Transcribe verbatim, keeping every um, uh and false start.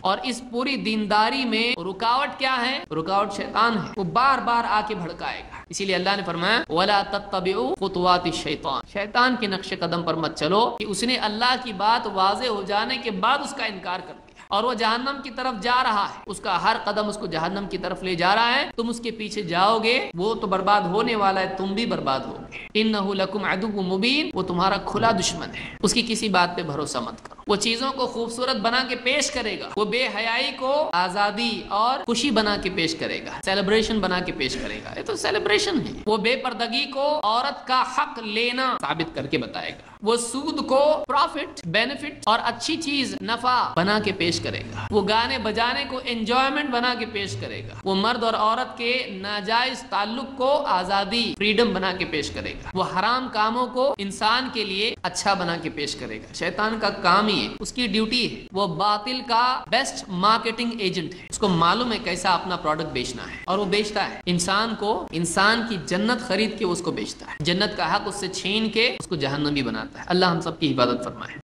اور اس پوری دینداری میں رکاوٹ کیا ہے؟ رکاوٹ شیطان ہے، وہ بار بار آ کے بھڑکائے گا۔ اسی لیے اللہ نے فرمایا وَلَا تَتَّبِعُوا خُطُوَاتِ الشَّيْطَانِ، شیطان کے نقش قدم پر مت چلو کہ اس نے اللہ کی بات واضح ہو جانے کے بعد اس کا انکار کر دیا اور وہ جہنم کی طرف جا رہا ہے، اس کا ہر قدم اس کو جہنم کی طرف لے جا رہا ہے، تم اس کے پیچھے جاؤ گے، وہ تو برباد ہونے والا ہے، تم بھی برباد ہوگے۔ إِنَّهُ لَكُمْ عَدُوٌّ مُبِينٌ، وہ تمہارا کھلا دشمن ہے، اس کی کسی بات پہ بھروسہ مت کرو۔ وہ چیزوں کو خوبصورت بنا کے پیش کرے گا، وہ بے حیائی کو آزادی اور خوشی بنا کے پیش کرے گا، سیلیبریشن بنا کے پیش کرے گا، یہ تو سیلیبریشن ہے۔ وہ بے پردگی کو عورت کا حق لینا ثابت کر کے بتائے گا، وہ سود کو پروفٹ، بینیفٹ اور اچھی چیز، نفع بنا کے پیش کرے گا، وہ گانے بجانے کو انجوائمنٹ بنا کے پیش کرے گا، وہ مرد اور عورت کے ناجائز تعلق کو آزادی، فریڈم بنا کے پیش کرے گا، وہ حرام کاموں کو انسان کے لیے اچھا بنا کے پیش کرے گا۔ شیطان کا کام ہی ہے، اس کی ڈیوٹی ہے، وہ باطل کا بیسٹ مارکیٹنگ ایجنٹ ہے، اس کو معلوم ہے کیسا اپنا پروڈکٹ بیچنا ہے، اور وہ بیچتا ہے انسان کو، انسان کی جنت خرید کے اس کو بیچتا ہے، جنت کا حق اس سے چھین کے اس کو جہنمی بناتا ہے۔ اللہ ہم سب کی حفاظت فرمائے۔